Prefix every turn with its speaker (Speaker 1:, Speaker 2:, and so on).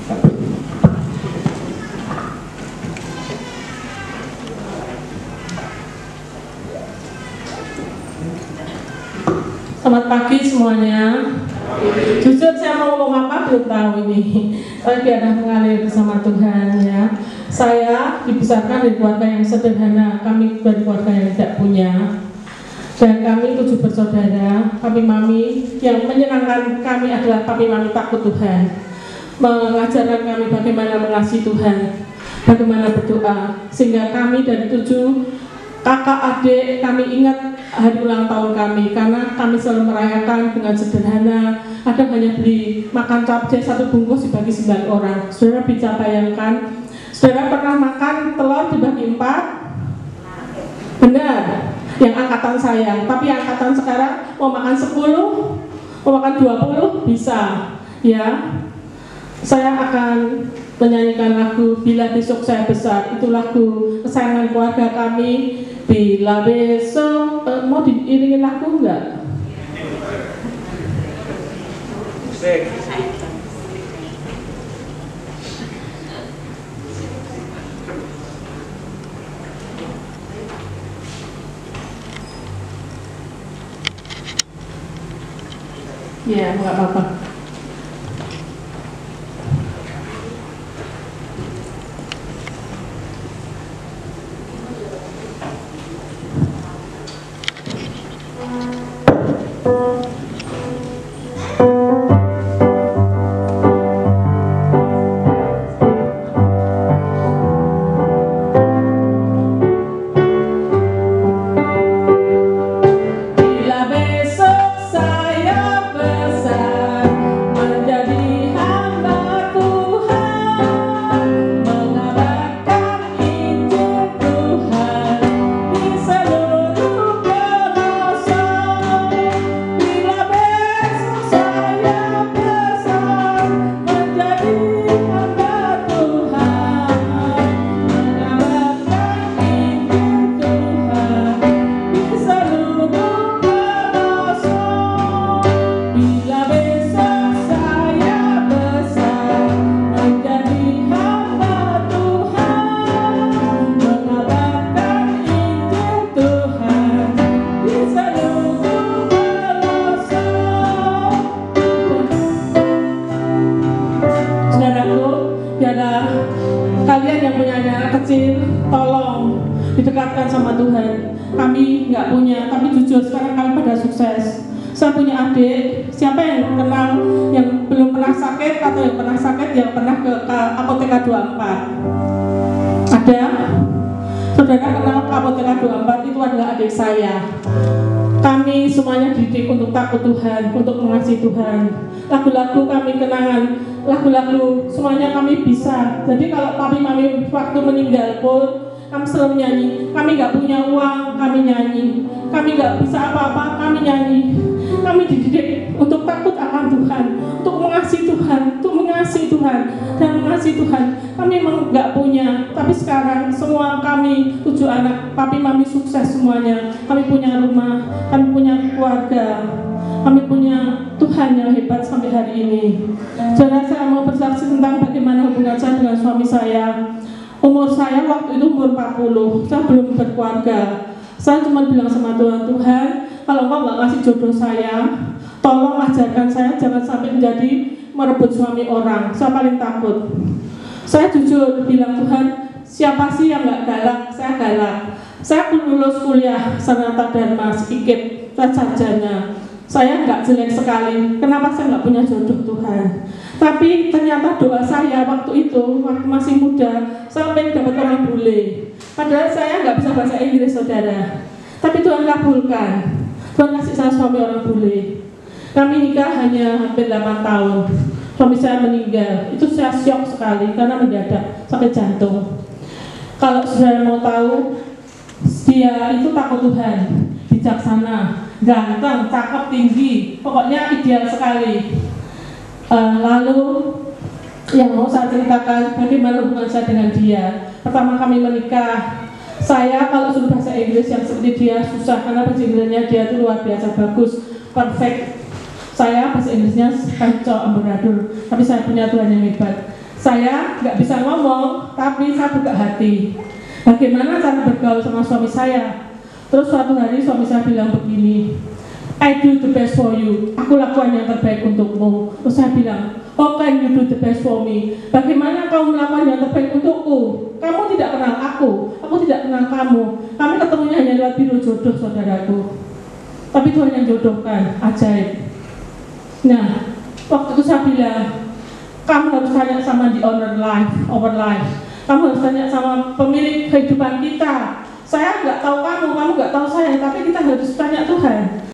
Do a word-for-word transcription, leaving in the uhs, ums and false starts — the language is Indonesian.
Speaker 1: Selamat pagi semuanya. Jujur saya mau ngomong apa belum tahu ini. Saya biarlah mengalir bersama Tuhan ya. Saya dibesarkan dari keluarga yang sederhana. Kami dari keluarga yang tidak punya. Dan kami tujuh bersaudara. Papi mami yang menyenangkan kami adalah papi mami takut Tuhan. Mengajarkan kami bagaimana mengasihi Tuhan, bagaimana berdoa. Sehingga kami dari tujuh kakak adik kami ingat hari ulang tahun kami karena kami selalu merayakan dengan sederhana. Kadang hanya beli makan capcay satu bungkus dibagi sembilan orang. Saudara bisa bayangkan, saudara pernah makan telur dibagi empat? Benar, yang angkatan saya. Tapi yang angkatan sekarang mau makan sepuluh, mau makan dua puluh bisa. Ya, saya akan menyanyikan lagu Bila Besok Saya Besar. Itu lagu kesayangan keluarga kami. Bila besok, eh, mau diiringin lagu enggak? Ya, enggak apa-apa. Kalian yang punya anak kecil, tolong didekatkan sama Tuhan. Kami nggak punya, tapi jujur sekarang kami pada sukses. Saya punya adik, siapa yang kenal yang belum pernah sakit atau yang pernah sakit yang pernah ke Apoteka dua puluh empat? Ada? Saudara kenal Apoteka dua puluh empat? Itu adalah adik saya. Kami semuanya dididik untuk takut Tuhan, untuk mengasihi Tuhan. Lagu-lagu kami kenangan, lagu-lagu semuanya kami bisa. Jadi kalau papi mami waktu meninggal pun kami selalu nyanyi. Kami nggak punya uang, kami nyanyi. Kami nggak bisa apa-apa, kami nyanyi. Kami dididik untuk takut akan Tuhan, untuk mengasihi Tuhan, untuk mengasihi Tuhan dan mengasihi Tuhan. Kami memang nggak punya, tapi sekarang semua kami tujuh anak, papi mami sukses semuanya. Kami punya rumah, kami punya keluarga, kami punya Tuhan yang hebat sampai hari ini. Jadi saya mau bersaksi tentang bagaimana hubungan saya dengan suami saya. Umur saya waktu itu umur empat puluh, saya belum berkeluarga. Saya cuma bilang sama Tuhan, Tuhan, kalau Engkau nggak ngasih jodoh saya, tolong ajarkan saya jangan sampai menjadi merebut suami orang. Saya paling takut. Saya jujur bilang, Tuhan, siapa sih yang nggak galak? Saya galak. Saya lulus kuliah Sanata Dharma, sedikit, saya sarjana. Saya nggak jelek sekali. Kenapa saya nggak punya jodoh Tuhan? Tapi ternyata doa saya waktu itu, waktu masih muda, saya pengen dapat orang bule. Padahal saya nggak bisa bahasa Inggris, saudara. Tapi Tuhan kabulkan. Tuhan kasih saya suami orang bule. Kami nikah hanya hampir delapan tahun. Suami saya meninggal. Itu saya syok sekali karena mendadak sampai jantung. Kalau saudara mau tahu, dia itu takut Tuhan, bijaksana, ganteng, cakep, tinggi, pokoknya ideal sekali. Uh, lalu yang mau saya ceritakan bagaimana hubungan saya dengan dia. Pertama kami menikah, saya kalau suruh bahasa Inggris yang seperti dia susah karena bahasa Inggrisnya dia itu luar biasa bagus, perfect. Saya bahasa Inggrisnya kacau, amburadul, tapi saya punya Tuhan yang hebat. Saya nggak bisa ngomong, tapi saya buka hati. Bagaimana cara bergaul sama suami saya? Terus suatu hari suami saya bilang begini, I do the best for you. Aku lakukan yang terbaik untukmu. Terus saya bilang, oh can you do the best for me? Bagaimana kau melakukan yang terbaik untukku? Kamu tidak kenal aku, aku tidak kenal kamu. Kami ketemunya hanya lewat biro jodoh, saudaraku. Tapi Tuhan yang jodohkan, ajaib. Nah, waktu itu saya bilang, kamu harus tanya sama the owner life, our life. Kamu harus tanya sama pemilik kehidupan kita. Saya nggak tahu kamu, kamu nggak tahu saya, tapi kita harus tanya Tuhan.